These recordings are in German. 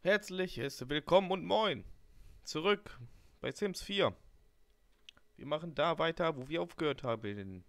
Herzliches Willkommen und Moin zurück bei Sims 4. Wir machen da weiter, wo wir aufgehört haben.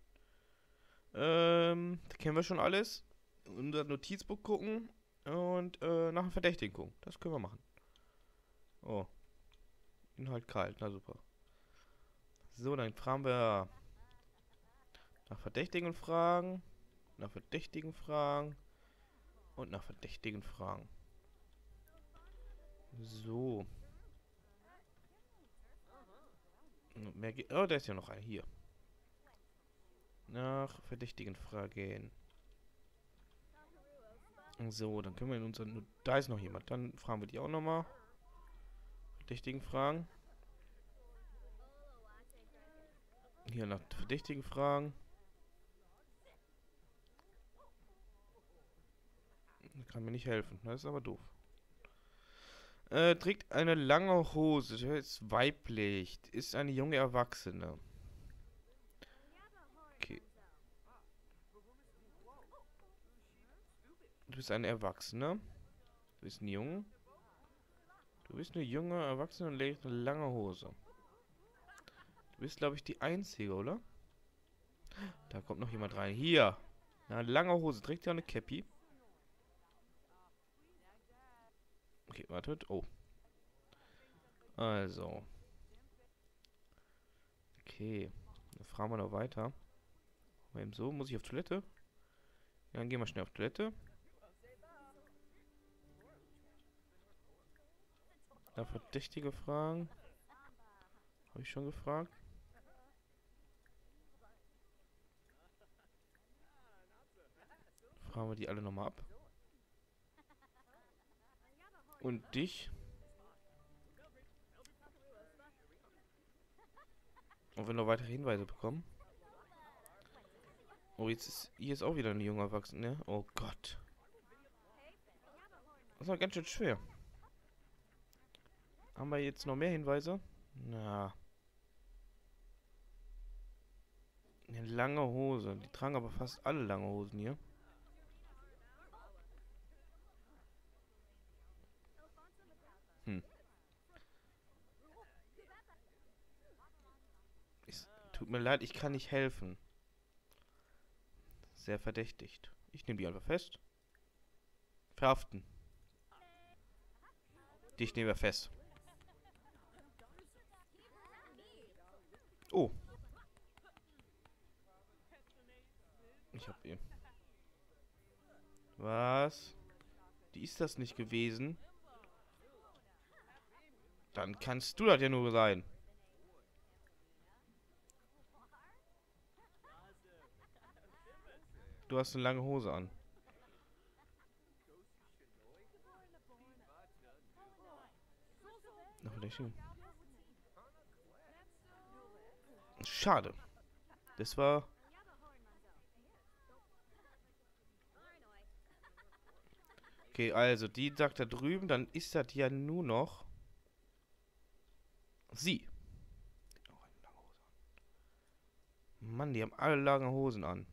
Da kennen wir schon alles. Unser Notizbuch gucken und nach dem Verdächtigen gucken. Das können wir machen. Oh, Inhalt kalt, na super. So, dann fragen wir nach Verdächtigen Fragen, nach Verdächtigen Fragen und nach Verdächtigen Fragen. So. Mehr geht. Oh, da ist ja noch ein. Hier. Nach verdächtigen Fragen. So, dann können wir in unseren. Da ist noch jemand. Dann fragen wir die auch nochmal. Verdächtigen Fragen. Hier nach verdächtigen Fragen. Kann mir nicht helfen. Das ist aber doof. Trägt eine lange Hose. Ist weiblich. Ist eine junge Erwachsene. Okay. Du bist eine Erwachsene. Du bist ein Junge. Du bist eine junge Erwachsene und trägst eine lange Hose. Du bist, glaube ich, die Einzige, oder? Da kommt noch jemand rein. Hier. Na, lange Hose. Trägt ja eine Cappy. Okay, wartet. Oh. Also. Okay. Dann fragen wir noch weiter. Mal eben so. Muss ich auf Toilette? Ja, dann gehen wir schnell auf Toilette. Da verdächtige Fragen. Habe ich schon gefragt. Fragen wir die alle nochmal ab. Und dich? Und wenn wir weitere Hinweise bekommen. Oh, jetzt ist hier ist auch wieder eine junge Erwachsene, ne? Oh Gott. Das war ganz schön schwer. Haben wir jetzt noch mehr Hinweise? Na. Eine lange Hose. Die tragen aber fast alle lange Hosen hier. Hm. Tut mir leid, ich kann nicht helfen. Sehr verdächtigt. Ich nehme die einfach fest. Verhaften. Dich nehmen wir fest. Oh. Ich hab ihn. Was? Die ist das nicht gewesen? Dann kannst du das ja nur sein. Du hast eine lange Hose an. Schade. Das war... Okay, also, die sagt da drüben, dann ist das ja nur noch... Sie. Mann, die haben alle lange Hosen an.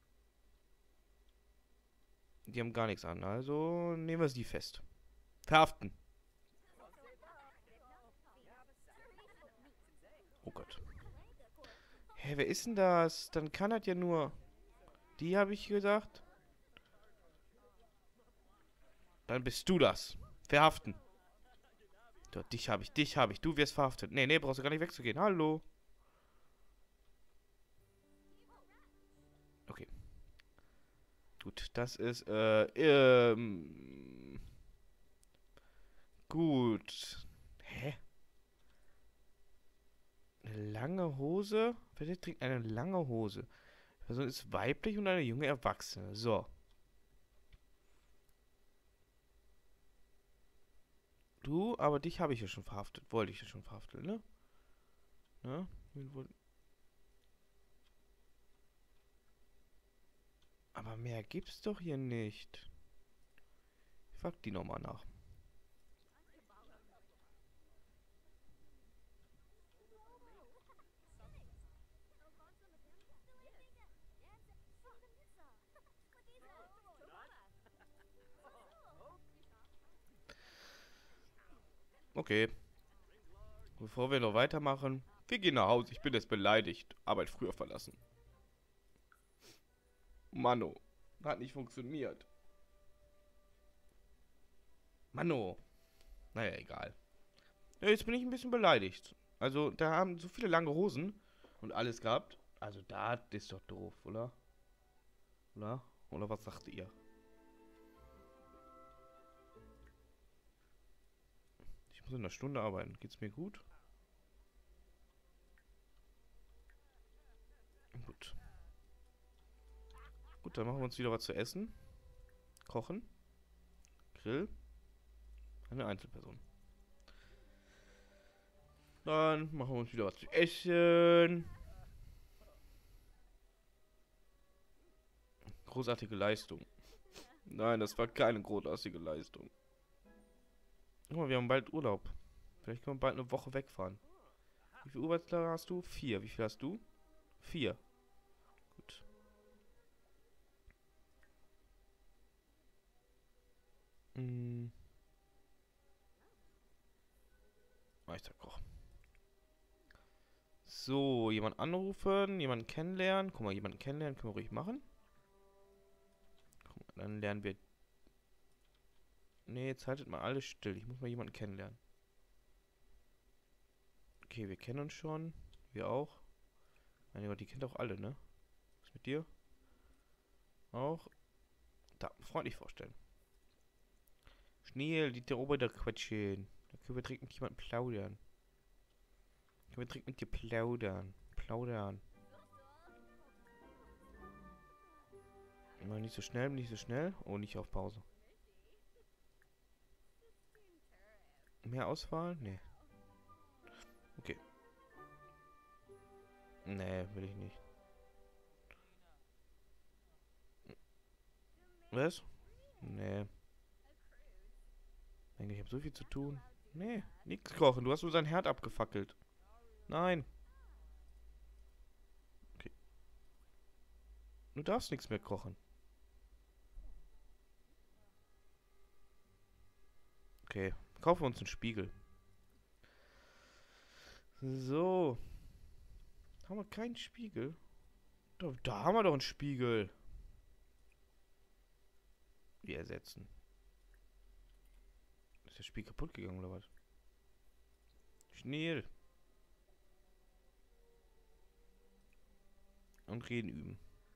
Die haben gar nichts an, also nehmen wir sie fest. Verhaften. Oh Gott. Hä, wer ist denn das? Dann kann das ja nur... Die habe ich gesagt. Dann bist du das. Verhaften. So, dich habe ich, dich habe ich. Du wirst verhaftet. Nee, nee, brauchst du gar nicht wegzugehen. Hallo. Okay. Gut, das ist, gut. Hä? Eine lange Hose? Wer trägt eine lange Hose? Die Person ist weiblich und eine junge Erwachsene. So. Du, aber dich habe ich ja schon verhaftet. Wollte ich ja schon verhaftet, ne? Ne? Aber mehr gibt's doch hier nicht. Ich frag die nochmal nach. Okay. Bevor wir noch weitermachen, wir gehen nach Hause. Ich bin jetzt beleidigt. Arbeit früher verlassen. Mano. Hat nicht funktioniert. Mano. Naja, egal. Ja, jetzt bin ich ein bisschen beleidigt. Also, da haben so viele lange Hosen und alles gehabt. Also, das ist doch doof, oder? Oder? Oder was sagt ihr? Ich muss in einer Stunde arbeiten. Geht's mir gut? Gut. Gut, dann machen wir uns wieder was zu essen. Kochen. Grill. Eine Einzelperson. Dann machen wir uns wieder was zu essen. Großartige Leistung. Nein, das war keine großartige Leistung. Guck mal, wir haben bald Urlaub. Vielleicht können wir bald eine Woche wegfahren. Wie viele Urlaubstage hast du? 4. Wie viel hast du? 4. Gut. Hm. Meisterkoch. So, jemand anrufen, jemanden kennenlernen. Guck mal, jemanden kennenlernen können wir ruhig machen. Guck mal, dann lernen wir... Nee, jetzt haltet mal alles still. Ich muss mal jemanden kennenlernen. Okay, wir kennen uns schon. Wir auch. Mein Gott, die kennt auch alle, ne? Was ist mit dir? Auch. Da, freundlich vorstellen. Schnell, die Ober quatschen. Da können wir direkt mit jemandem plaudern. Können wir direkt mit dir plaudern. Plaudern. Mal nicht so schnell, nicht so schnell. Oh, nicht auf Pause. Mehr Auswahl? Nee. Okay. Nee, will ich nicht. Was? Nee. Ich habe so viel zu tun. Nee, nichts kochen. Du hast nur sein Herd abgefackelt. Nein. Okay. Du darfst nichts mehr kochen. Okay. Kaufen wir uns einen Spiegel. So. Haben wir keinen Spiegel? Da haben wir doch einen Spiegel. Wir ersetzen. Ist der Spiegel kaputt gegangen oder was? Schnell. Und reden üben.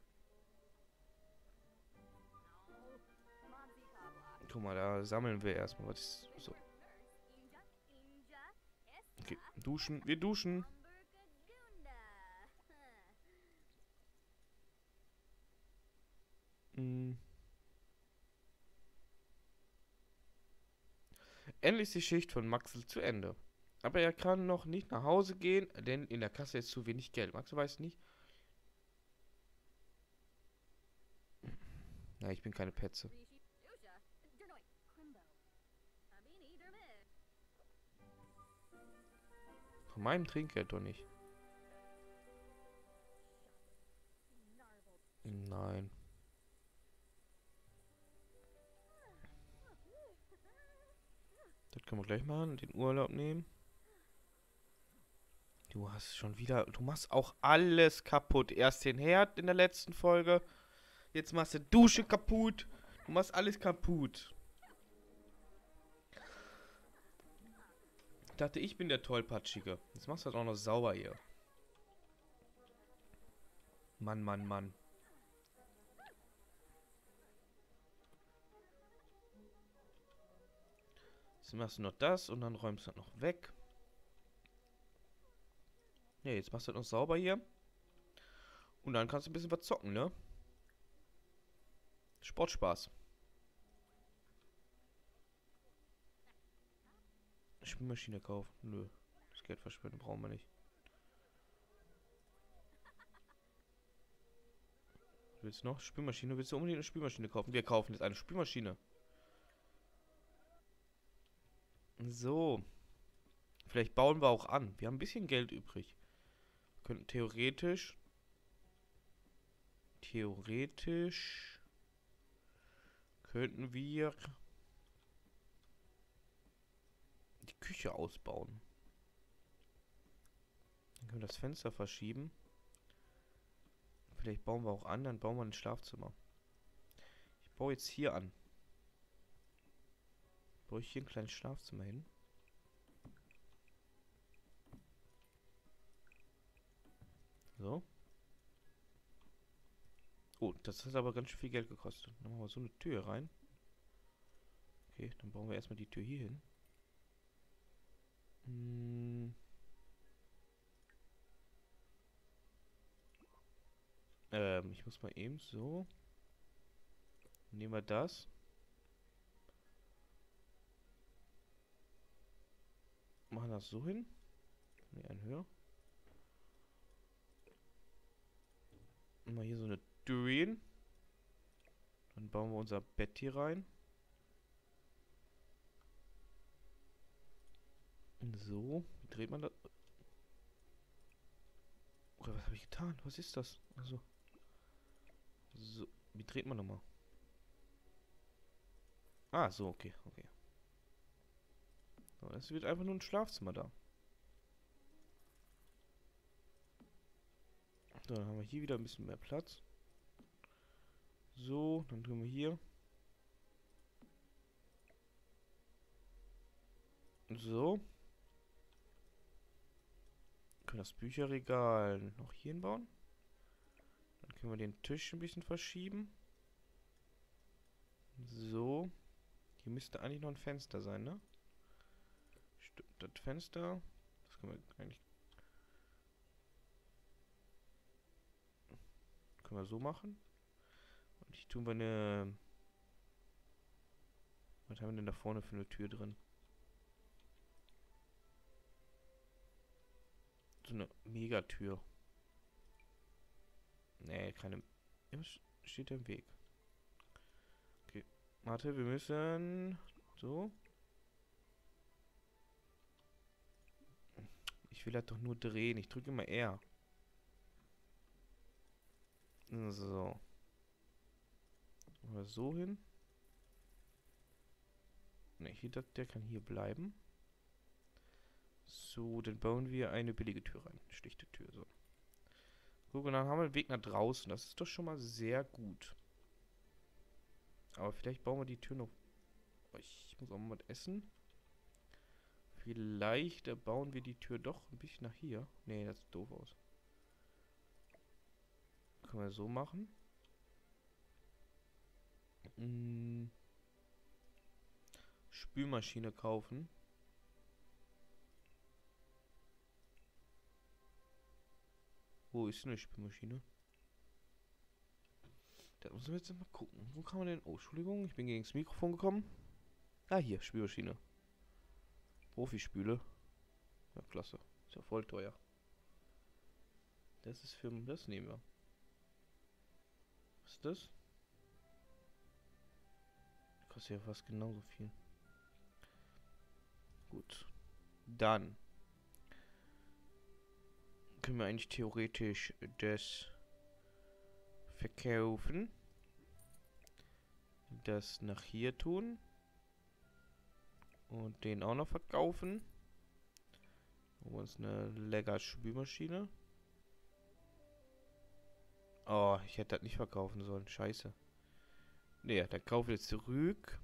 Guck mal, da sammeln wir erstmal was. So. Okay, duschen. Wir duschen. Hm. Endlich ist die Schicht von Maxel zu Ende. Aber er kann noch nicht nach Hause gehen, denn in der Kasse ist zu wenig Geld. Maxel weiß nicht. Ja, ich bin keine Petze. Von meinem Trinkgeld doch nicht. Nein. Das können wir gleich machen. Den Urlaub nehmen. Du hast schon wieder... Du machst auch alles kaputt. Erst den Herd in der letzten Folge. Jetzt machst du Dusche kaputt. Du machst alles kaputt. Ich dachte, ich bin der Tollpatschige. Jetzt machst du das auch noch sauber hier. Mann, Mann, Mann. Jetzt machst du noch das und dann räumst du das noch weg. Ja, jetzt machst du das noch sauber hier. Und dann kannst du ein bisschen was zocken, ne? Sportspaß. Spülmaschine kaufen. Nö. Das Geld verschwenden brauchen wir nicht. Willst du noch Spülmaschine? Willst du unbedingt eine Spülmaschine kaufen? Wir kaufen jetzt eine Spülmaschine. So. Vielleicht bauen wir auch an. Wir haben ein bisschen Geld übrig. Wir könnten theoretisch könnten wir die Küche ausbauen. Dann können wir das Fenster verschieben. Vielleicht bauen wir auch an, dann bauen wir ein Schlafzimmer. Ich baue jetzt hier an. Baue ich hier ein kleines Schlafzimmer hin. So. Oh, das hat aber ganz schön viel Geld gekostet. Dann machen wir so eine Tür rein. Okay, dann bauen wir erstmal die Tür hier hin. Ich muss mal eben so. Nehmen wir das. Machen das so hin. Ne, einen höher. Mal hier so eine Tür hin. Dann bauen wir unser Bett hier rein. So, wie dreht man das? Oder was habe ich getan? Was ist das? Also. So, wie dreht man nochmal? Ah, so, okay, okay. So, es wird einfach nur ein Schlafzimmer da. So, dann haben wir hier wieder ein bisschen mehr Platz. So, dann tun wir hier. So. Können das Bücherregal noch hier hinbauen. Dann können wir den Tisch ein bisschen verschieben. So. Hier müsste eigentlich noch ein Fenster sein, ne? Stimmt, das Fenster. Das können wir eigentlich. Können wir so machen. Und hier tun wir eine. Was haben wir denn da vorne für eine Tür drin? So eine Megatür. Nee, keine. Was steht da im Weg? Okay. Warte, wir müssen. So. Ich will das doch nur drehen. Ich drücke immer R. So. Oder so hin. Ne, hier, der kann hier bleiben. So, dann bauen wir eine billige Tür rein. Schlichte Tür, so. Guck, und dann haben wir den Weg nach draußen. Das ist doch schon mal sehr gut. Aber vielleicht bauen wir die Tür noch. Ich muss auch mal was essen. Vielleicht bauen wir die Tür doch ein bisschen nach hier. Nee, das sieht doof aus. Können wir so machen. Spülmaschine kaufen. Wo ist denn eine Spülmaschine? Da müssen wir jetzt mal gucken. Wo kann man denn... Oh, Entschuldigung, ich bin gegen das Mikrofon gekommen. Ah, hier, Spülmaschine. Profispüle. Ja, klasse. Ist ja voll teuer. Das ist für... Das nehmen wir. Was ist das? Kostet ja fast genauso viel. Gut. Dann können wir eigentlich theoretisch das verkaufen. Das nach hier tun. Und den auch noch verkaufen. Holen wir uns eine lecker Spülmaschine. Oh, ich hätte das nicht verkaufen sollen. Scheiße. Nee, dann kaufen wir zurück.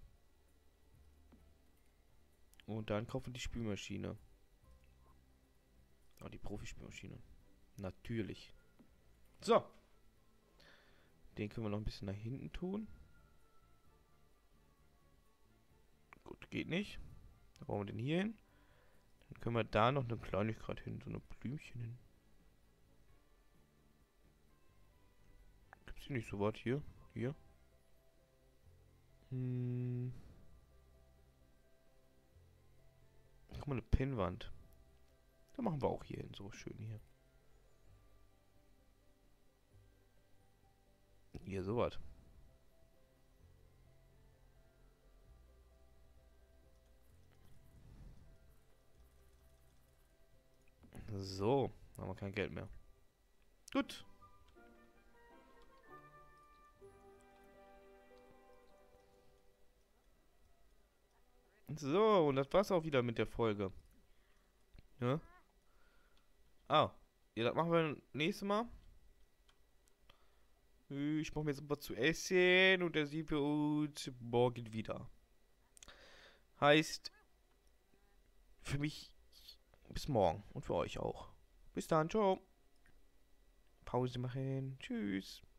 Und dann kaufen wir die Spülmaschine. Oh, die Profispülmaschine. Natürlich. So. Den können wir noch ein bisschen nach hinten tun. Gut, geht nicht. Dann brauchen wir den hier hin. Dann können wir da noch eine Kleinigkeit hin. So eine Blümchen hin. Gibt's hier nicht so was hier? Hier. Guck mal, eine Pinnwand. Da machen wir auch hier hin. So schön hier. Hier, sowas. So, haben wir kein Geld mehr. Gut. So, und das war's auch wieder mit der Folge. Ja? Ah, ja, das machen wir nächstes Mal. Ich mache mir jetzt was zu essen und dann sehen wir uns morgen wieder. Heißt, für mich bis morgen und für euch auch. Bis dann, ciao. Pause machen. Tschüss.